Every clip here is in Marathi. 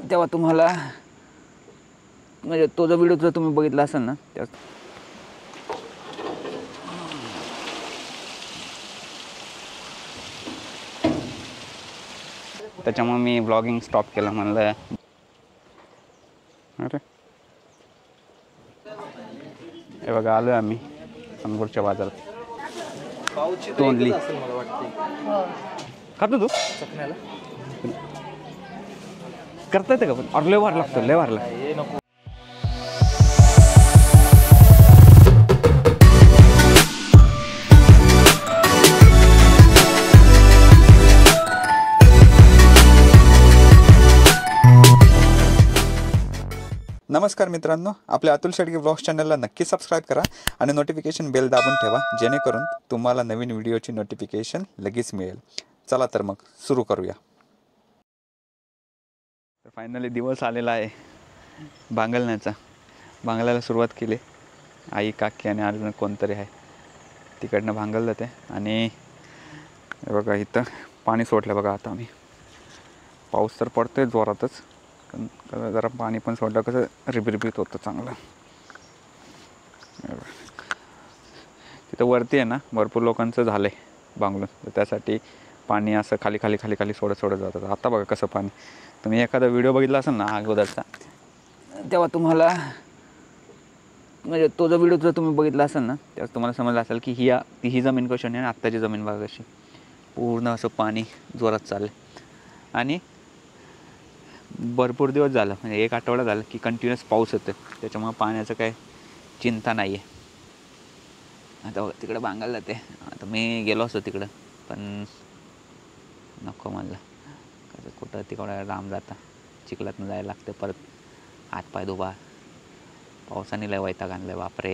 तेव्हा तुम्हाला म्हणजे तो जो व्हिडिओ जर तुम्ही बघितला असेल ना त्याच्यामुळे मी ब्लॉगिंग स्टॉप केलं. म्हणलं अरे हे बघा आलो आम्ही सनपूरच्या बाजारात. तोंडली खातो तू चकण्याला करता येते का? पण अरे लय वार लागतो, लय वार लागतो. नमस्कार मित्रांनो, आपल्या अतुल शेडगे ब्लॉग्स चॅनलला नक्की सबस्क्राईब करा आणि नोटिफिकेशन बेल दाबून ठेवा, जेणेकरून तुम्हाला नवीन व्हिडिओची नोटिफिकेशन लगेच मिळेल. चला तर मग सुरू करूया. तर फायनली दिवस आलेला आहे भांगलण्याचा. भांगलायला सुरुवात केली. आई, काकी आणि अजून कोणतरी आहे तिकडनं भांगल जाते. आणि हे बघा इथं पाणी सोडलं बघा. आता आम्ही पाऊस तर पडतोय जोरातच, पण जरा पाणी पण सोडलं कसं रिबरिबीत होतं चांगलं. तिथं वरती आहे ना भरपूर लोकांचं झालं आहे भांगलून, तर त्यासाठी पाणी असं खाली खाली खाली खाली सोडत जातं. आता बघा कसं पाणी. तुम्ही एखादा व्हिडिओ बघितला असेल ना अगोदरचा, तेव्हा तुम्हाला म्हणजे तो जो व्हिडिओ जर तुम्ही बघितला असेल ना तेव्हा तुम्हाला समजलं असेल की ही जमीन कशी आहे आणि आत्ताची जमीन बघा कशी. पूर्ण असं पाणी जोरात चाललं आणि भरपूर दिवस झालं, म्हणजे एक आठवडा झाला की कंटिन्युअस पाऊस येतो. त्याच्यामुळे पाण्याचं काय चिंता नाही आहे. आता तिकडं भांगायला जाते. आता मी गेलो असतो तिकडं, पण नको म्हणलं. कसं कुठं तिकडं लांब जाता, चिखलातनं जायला लागतं, परत हातपाय धुवा. पावसाने लय वैताग आणलं बापरे.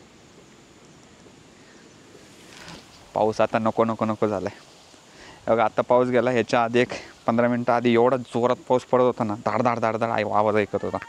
पाऊस आता नको नको नको झाला आहे. बघा आता पाऊस गेला, ह्याच्या आधी एक 15 मिनटं आधी एवढा जोरात पाऊस पडत होता ना, धाड धाड धाड धाड आवाज ऐकत होता.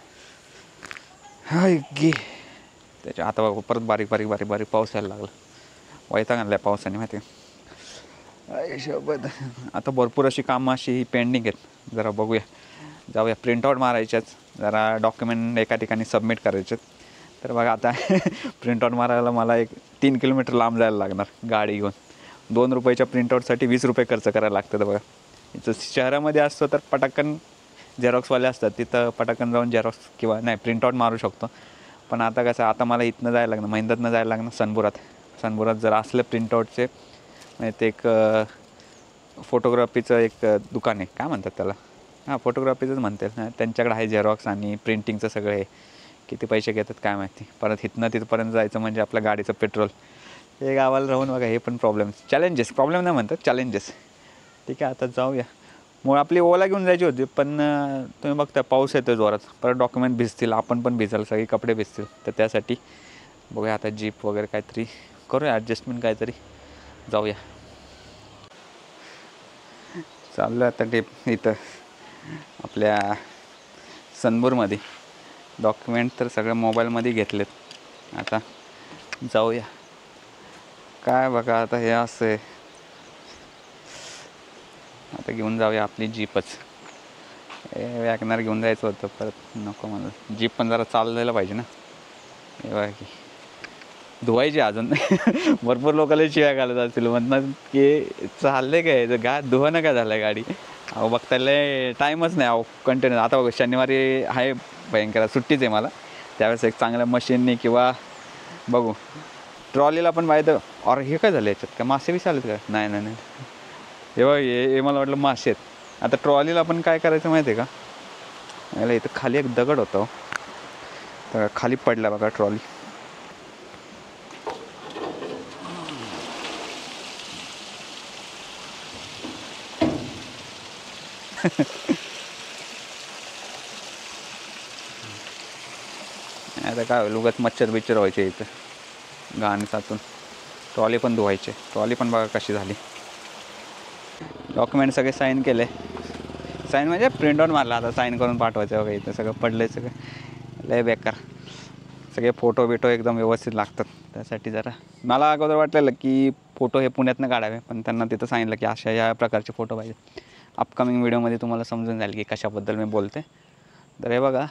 हाय गे. त्याच्या आता परत बारीक बारीक बारीक बारीक पाऊस यायला लागला. वैताग आणला आहे पावसाने माहिती आहे. शोबत आता भरपूर अशी कामं अशी पेंडिंग आहेत. जरा बघूया, जाऊया. प्रिंटआउट मारायच्याच, जरा डॉक्युमेंट एका ठिकाणी सबमिट करायचे. तर बघा आता प्रिंटआउट मारायला मला 3 किलोमीटर लांब जायला लागणार गाडी घेऊन. 2 रुपयाच्या प्रिंटआउटसाठी 20 रुपये खर्च करायला लागतं. बघा इथं शहरामध्ये असतं तर पटाकन झेरॉक्सवाले असतात, तिथं पटाकन जाऊन झेरॉक्स किंवा नाही प्रिंटआउट मारू शकतो. पण आता कसं, आता मला इथनं जायला लागणार, महिंद्रातनं जायला लागणार सनपुरात जर असलं प्रिंटआउटचे म्हणजे ते एक फोटोग्राफीचं एक दुकान आहे, काय म्हणतात त्याला, हां फोटोग्राफीचंच म्हणते. त्यांच्याकडे आहे झेरॉक्स आणि प्रिंटिंगचं सगळं आहे. किती पैसे घेतात काय माहिती. परत इथनं तिथपर्यंत जायचं म्हणजे आपल्या गाडीचं पेट्रोल. हे गावाला राहून बघा हे पण प्रॉब्लेम नाही म्हणतात, चॅलेंजेस. ठीक आहे आता जाऊया. मग आपली ओला घेऊन जायची होती, पण तुम्ही बघता पाऊस येतो जोरात, परत डॉक्युमेंट भिजतील, आपण पण भिजाल, सगळे कपडे भिजतील. तर त्यासाठी बघूया आता जीप वगैरे काहीतरी करूया ॲडजस्टमेंट काहीतरी, जाऊया. चाललं आता इथं आपल्या सनपूरमध्ये. डॉक्युमेंट तर सगळं मोबाईलमध्ये घेतलेत. आता जाऊया. काय बघा आता हे असं आहे. आता घेऊन जाऊया आपली जीपच. वॅगनर घेऊन जायचं होतं, परत नको मला. जीप पण जरा चाललेलं पाहिजे ना. हे बघा की धुवायची अजून भरपूर लोकांना शिव्या घालत असतील, म्हणतात की चालले काय गा धुवानं काय झालं गाडी. अहो बघतायला टाईमच नाही. अहो कंटिन्यू आता बघा शनिवारी आहे भयंकर सुट्टीच आहे मला. त्यावेळेस एक चांगल्या मशीननी किंवा बघू ट्रॉलीला पण पाहिजे. और हे काय झालं याच्यात, काय मासे बिसे आलेत का? नाही नाही नाही, हे बघ हे मला वाटलं मासे आहेत. आता ट्रॉलीला पण काय करायचं माहिती आहे का, याला इथं खाली एक दगड होतं, तर खाली पडला बघा ट्रॉली. आता काय होईल, उगाच मच्छर बिच्छर व्हायचे इथं घाण साचून. ट्रॉली पण धुवायचे. ट्रॉली पण बघा कशी झाली. डॉक्युमेंट सगळे साईन केले. साईन म्हणजे प्रिंटआउट मारला, आता साईन करून पाठवायचं वगैरे. इथं सगळं पडलं आहे, सगळं लय बेकार. सगळे फोटो बिटो एकदम व्यवस्थित लागतात. त्यासाठी जरा मला अगोदर वाटलेलं की फोटो हे पुण्यातनं काढावे, पण त्यांना तिथं सांगितलं की अशा या प्रकारचे फोटो पाहिजे. अपकमिंग व्हिडिओमध्ये तुम्हाला समजून जाईल की कशाबद्दल मी बोलते. तर हे बघा,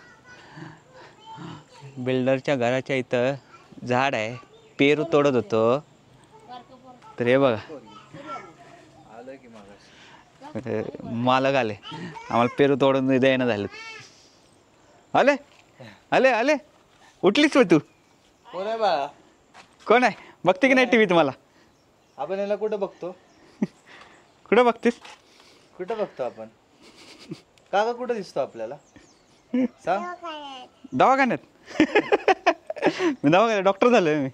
बिल्डरच्या घराच्या इथं झाड आहे, पेरू तोडत होतो. तर हे बघा, मालक आले, आम्हाला पेरू तोडून द्यायला झालं. आले आले आले, उठलीच तू? कोण आहे बाळा? कोण आहे? बघते की नाही टी व्ही तुम्हाला? आपण याला कुठं बघतो? कुठं बघतेस? कुठं बघतो आपण? काका कुठं दिसतो आपल्याला? सांग. दवाखान्यात. मी दवाखान्यात डॉक्टर झालो मी.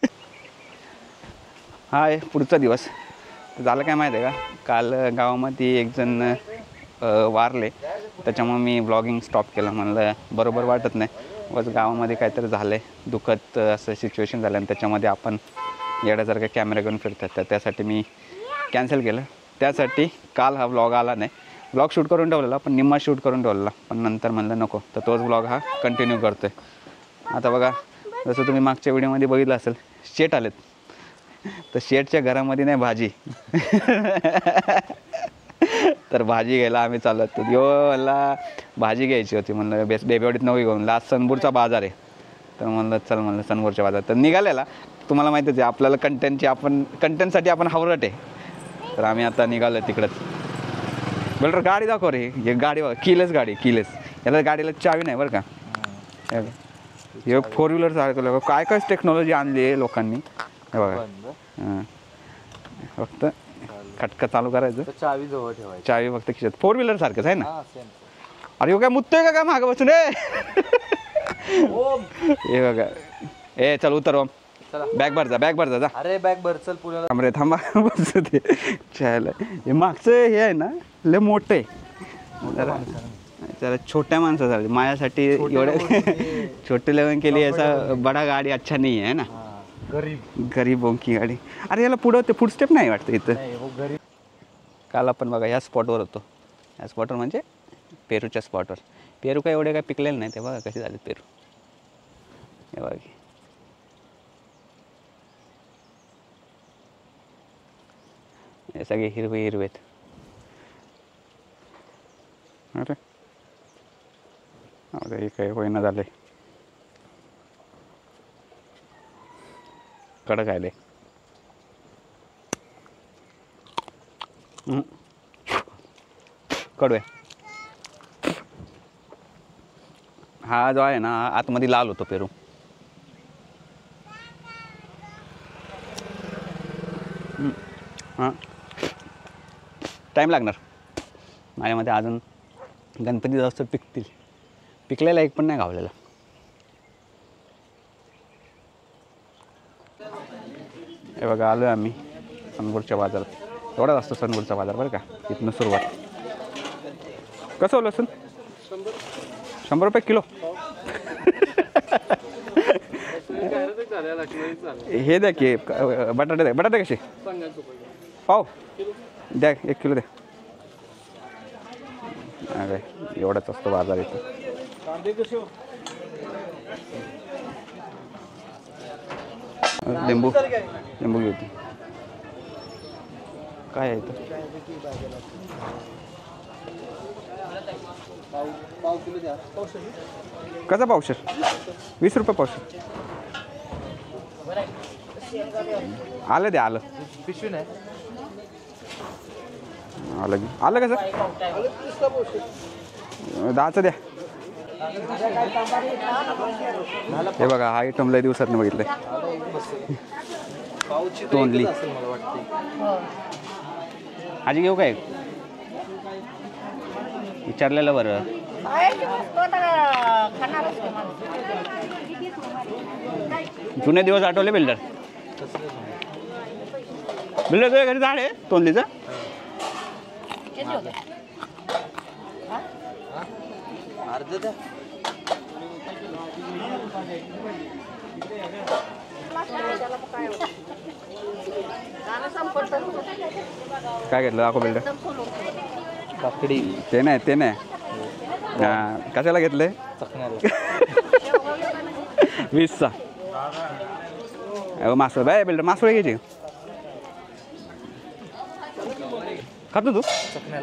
हा आहे पुढचा दिवस. झालं काय माहीत आहे का, काल गावामध्ये एक जण वारले, त्याच्यामुळे मी ब्लॉगिंग स्टॉप केलं. म्हणलं बरोबर वाटत नाही, बस गावामध्ये काहीतरी झालं आहे, दुःखद असं सिच्युएशन झालं आणि त्याच्यामध्ये आपण येण्यासारखं कॅमेरा घेऊन फिरतात, तर त्यासाठी मी कॅन्सल केलं. त्यासाठी काल हा ब्लॉग आला नाही. ब्लॉग शूट करून ठेवलेला, पण निम्मा शूट करून ठेवलेला, पण नंतर म्हणलं नको, तर तोच ब्लॉग हा कंटिन्यू करतो आहे. आता बघा, जसं तुम्ही मागच्या व्हिडिओमध्ये बघितलं असेल, शेट आलेत. तर शेटच्या घरामध्ये नाही भाजी. तर भाजी घ्यायला आम्ही चाललो होतो. मला भाजी घ्यायची होती. म्हणलं बेबीवाडीत नको घेऊन, आज सनपूरचा बाजार आहे. तर म्हणलं चल, म्हणलं सनपूरच्या बाजार. तर निघालेला, तुम्हाला माहितीच आहे आपल्याला कंटेंटसाठी आपण हावरट आहे. तर आम्ही आता निघालो तिकडंच. बिल्डर गाडी दाखव रे. हे गाडी बघा, किलेस गाडी, किलेस. याला गाडीला चावी नाही बरं का. हे 4 व्हीलर चालवलं, काय काय टेक्नॉलॉजी आणली आहे लोकांनी. हे बघा, हां, फक्त खटका चालू करायचं, चावी जवळ ठेवायची. चावी फक्त खिशात. 4 व्हीलर सारखंच आहे ना. हा, सेम. अरे हो, काय मुततोय का काय मागं बसून? हे बघा, ए चल उतर ओम, चला. बॅग भर जा. अरे बॅग भर, चल पुण्याला. थांबरे थांबा, बस ते चायला. हे मागचं हे आहे ना, लय मोठं आहे जरा. त्याला छोट्या माणसासाठी, माझ्यासाठी एवढे छोटे लेवल केली, याचा बडा गाडी अच्छा नाही आहे ना. गरीब की गाडी. अरे याला पुढं ते फुटस्टेप नाही वाटतं इथं. काल आपण बघा या स्पॉटवर होतो. या स्पॉटवर म्हणजे पेरूच्या स्पॉटवर. पेरू काय एवढे काय पिकलेले नाही, ते बघा कसे झाले पेरू. हे बघा, हे सगळे हिरवे हिरवेत. अरे अरे, काही होईना झाले, कडक आले. कडू आहे. हा जो आहे ना, आतमध्ये लाल होतो पेरू. हां, टाईम लागणार माझ्यामध्ये. अजून गणपती जास्त पिकतील. पिकलेला एक पण नाही गावलेला. हे बघा, आलो आहे आम्ही सनपूरच्या बाजारात. एवढाच असतो सनपूरचा बाजार बरं का. इथनं सुरुवात. कसं होलं लसूण? 100 रुपये किलो. हे द्या की बटाटे द्या. बटाटे कसे पाव द्या? 1 किलो द्या. अरे एवढाच असतो बाजार इथं. लिंबू घेऊ. काय आहे इथं? कसा पावशेर? 20 रुपये पावशेर. आलं द्या, आलं. पिशवी नाही. आलं कसं? 10चं द्या. हे बघा, हा आयटम लय दिवसात बघितलंय. तोंडली आजी घेऊ काय? विचारलेलं बरं. जुने दिवस आठवले बिल्डर. तुझ्या घरी झाड आहे तोंडलीचं? अर्ध द्या. काय घेतलं दाखव बिल्डर? काकडी. ते नाही. हां, कशाला घेतलंय? 20चा. मासवड बाय बिल्डर, मासवड घ्यायची. खातो तू चकण्याला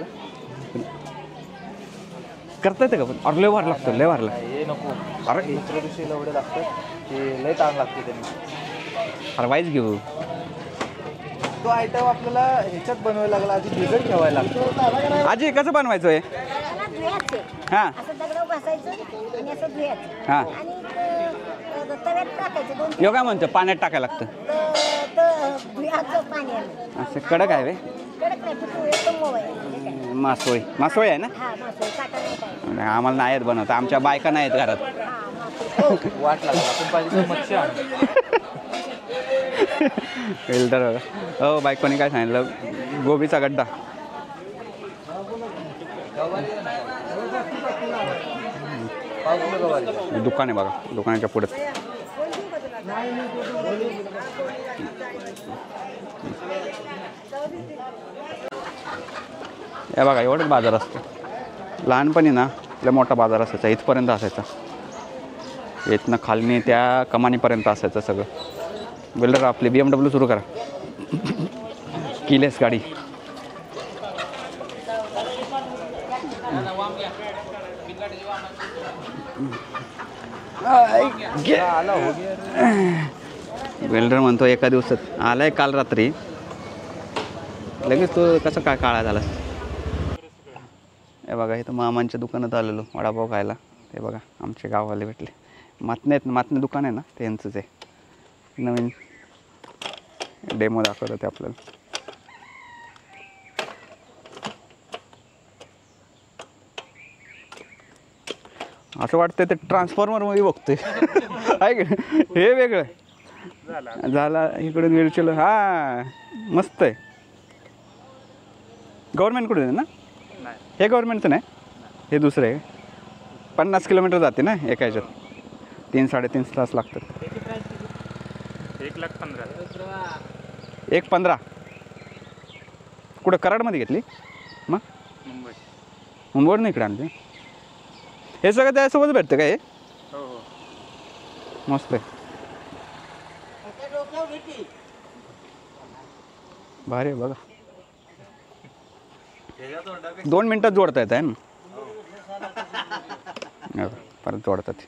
करता येतं का पण अरे लय वार लागतं लय वारला हे नको अरे दुसऱ्या दिवशी एवढे लागतात ते लय ताण लागते त्यांनी. अरे वाईच घेऊ तो आयटम आपल्याला ह्याच्यात बनवायला लागला आधी भिजत ठेवायला लागतो. आजी कसं बनवायचं आहे त्याला धुयाचे हां असं दगड बसायचं आणि असं धुयाचं हां आणि तव्यात टाकायचं 2 यो काय म्हणतो पाण्यात टाकायला लागतं धुयाचं पाण्यानं असं कडक आहे वे कडक नाही फक्त एकदम मऊ आहे म्हणजे काय. मासोळी मासोळी आहे ना हा मासोळी काटा नाही काय नाही, आम्हाला नाही येत बनवता आमच्या बायका नाही येत घरात हा मासोळी वाट लागला आपण पाहिजे तर मच्छी आणू. फिल्टर हो बायकोनी काय सांगितलं गोबीचा गड्डा पाव किलो गवारी. दुकान आहे बघा दुकानाच्या पुढे हे बघा एवढंच बाजार असतो लहानपणी ना लय मोठा बाजार असायचा इथपर्यंत असायचा इथनं खालनी त्या कमानीपर्यंत असायचं सगळं बिल्डर आपली BMW सुरू करा किलेस गाडी आला हो गया. बिल्डर म्हणतो एका दिवसात आलाय काल रात्री लगेच तो कसं काय काळा झाला हे बघा इथं मामांच्या दुकानात आलेलो वडापाव खायला ते बघा आमचे गाववाले भेटले मातने दुकान आहे ना त्यांचंच आहे नवीन डेमो दाखवत होते आपल्याला असं वाटतंय ते ट्रान्सफॉर्मर मध्ये बघतोय आहे की नाही? हे वेगळं झाला इकडून मिरचीला हा मस्त आहे गव्हर्नमेंटकडून आहे ना हे गव्हर्नमेंटचं नाही हे दुसरं आहे 50 किलोमीटर जाते ना एका ह्याच्यात 3-3.5 तास लागतात 1,15,000 कुठं कराडमध्ये घेतली मग मुंबईवरून इकडे आणली हे सगळं त्यासोबत भेटतं का हे मस्त आहे भारी आहे बघा 2 मिनिटात जोडता येत आहे ना हो, परत जोडतात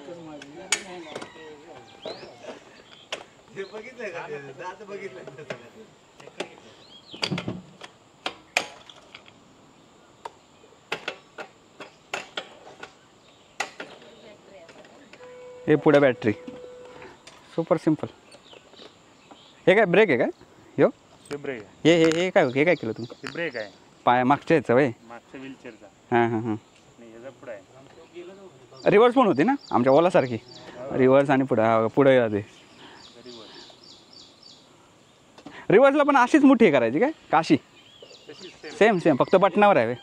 हे पुढे बॅटरी सुपर सिंपल हे काय ब्रेक आहे काय यो ब्रेक हे हे हे काय केलं तुम्ही ब्रेक आहे पाय मागच्या ह्याचं वय मागच्या व्हीलचेअरचा हां हां हां आणि याचा पुढे आहे रिव्हर्स पण होती ना आमच्या ओलासारखी रिव्हर्स आणि पुढे जाते रिव्हर्सला पण अशीच मोठी करायची काय का अशी सेम फक्त बटनावर आहे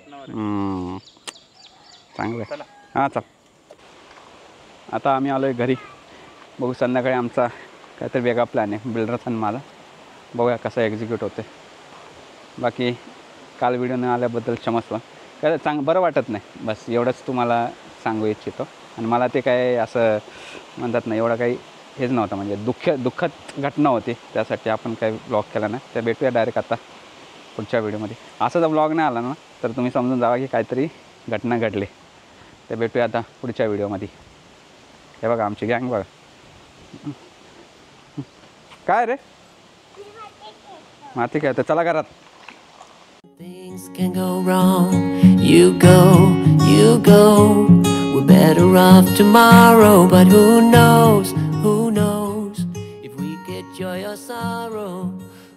चांगलं आहे हां चल आता आम्ही आलो आहे घरी बघू संध्याकाळी आमचा काहीतरी वेगळा प्लॅन आहे बिल्डरचा आणि माझा बघूया कसा एक्झिक्यूट होते बाकी काल व्हिडिओ न आल्याबद्दल क्षमस्व काय बरं वाटत नाही बस एवढंच तुम्हाला सांगू इच्छितो आणि मला ते काय असं म्हणतात ना एवढं काही हेच नव्हतं म्हणजे दुःखद घटना होती त्यासाठी आपण काही ब्लॉग केला नाही त्या भेटूया डायरेक्ट आता पुढच्या व्हिडिओमध्ये असं जर ब्लॉग नाही आला ना तर तुम्ही समजून जावा की काहीतरी घटना घडली ते भेटूया आता पुढच्या व्हिडिओमध्ये हे बघा आमची गँग बघा काय रे माती काय तर चला घरात Things can go wrong. You go. We're better off tomorrow, but who knows? If we get joy or sorrow.